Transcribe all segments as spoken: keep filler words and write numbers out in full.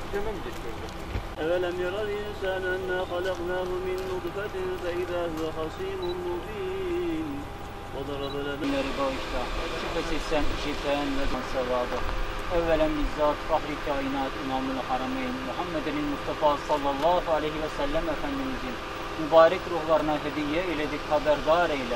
Ceme mi geçiyoruz? أَوَلَمْ يَرَ الْإِنْسَانُ أَنَّا خَلَقْنَاهُ مِنْ نُطْفَةٍ فَإِذَا هُوَ خَصِيمٌ مُّبِينٌ وَضَرَبَ لَنَا bağışla. Şüphesiz sen işiten ve sevabı. Evvelen bizzat fahri kainat İmam-ül Harameyn Muhammed'in Mustafa sallallahu aleyhi ve sellem Efendimizin mübarek ruhlarına hediye eyledik, haberdar eyle.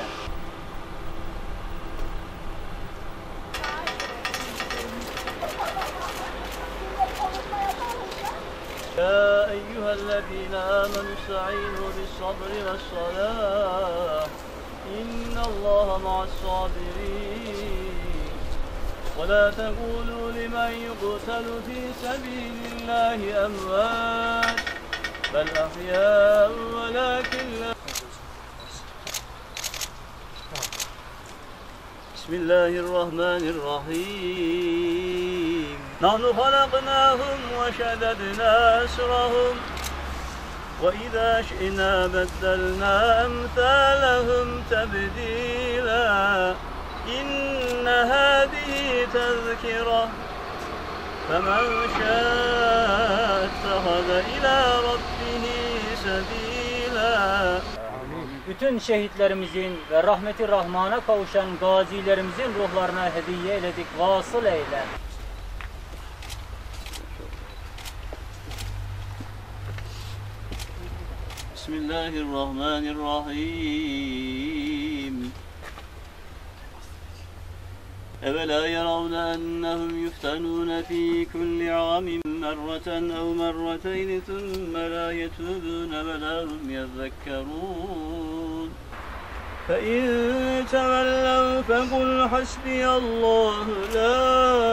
يا أيها الذين آمنوا استعينوا بالصبر والصلاة إن الله مع الصابرين ولا تقولوا لمن يقتل في سبيل الله أموات بل أحياء ولكن لا بسم الله الرحمن الرحيم نحن خلقناهم وشددنا أسرهم وإذا شئنا بدلنا أمثالهم تبديلا إن هذه تذكرة فمن شاء اتخذ إلى ربه سبيلا. Bütün şehitlerimizin ve rahmeti rahmana kavuşan gazilerimizin ruhlarına hediye eyledik, vasıl eyle. Bismillahirrahmanirrahim. أَوَلَا يَرَوْنَ أَنَّهُمْ يُفْتَنُونَ فِي كُلِّ عَامٍ مَرَّةً أَوْ مَرَّتَيْنِ ثُمَّ لَا يَتُوبُونَ وَلَا هُمْ يَذَّكَّرُونَ فَإِن تَوَلَّوْا فَقُلْ حَسْبِيَ اللَّهُ لَا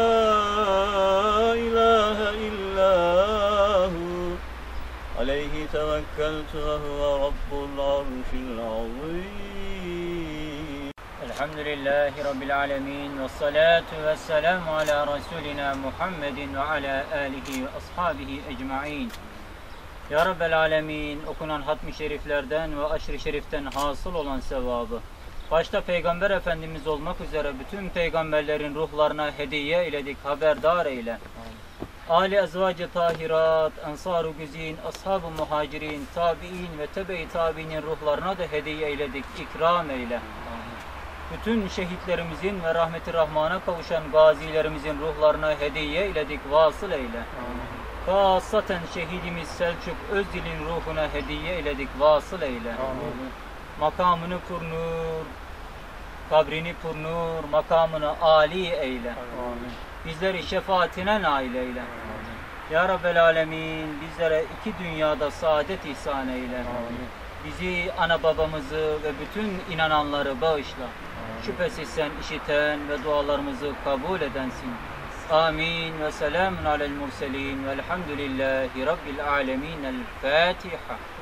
إِلَٰهَ إِلَّا هُوَ عَلَيْهِ تَوَكَّلْتُ وَهُوَ رَبُّ الْعَرْشِ الْعَظِيمِ. Elhamdülillahi Rabbil alemin ve salatu ve selamu ala Resulina Muhammedin ve ala alihi ve ashabihi ecma'in. Ya Rabbel alemin, okunan hatmi şeriflerden ve aşırı şeriften hasıl olan sevabı, başta Peygamber Efendimiz olmak üzere bütün peygamberlerin ruhlarına hediye eyledik, haberdar eyle. Ali ezvacı tahirat, ensar-ı güzin, ashab-ı muhacirin, tabi'in ve tebe-i tabi'inin ruhlarına da hediye eyledik, ikram eyle. Bütün şehitlerimizin ve rahmeti rahmana kavuşan gazilerimizin ruhlarına hediye eyledik, vasıl eyle. Hasaten şehidimiz Selçuk Özdil'in ruhuna hediye eyledik, vasıl eyle. Amin. Makamını purnur, kabrini purnur, makamını âli eyle. Amin. Bizleri şefaatine nail eyle. Amin. Ya Rabbel alemin, bizlere iki dünyada saadet ihsan eyle. Amin. Bizi, ana babamızı ve bütün inananları bağışla. Amin. Şüphesiz sen işiten ve dualarımızı kabul edensin. Amin ve selamun alel murselin velhamdülillahi rabbil alemin. El Fatiha.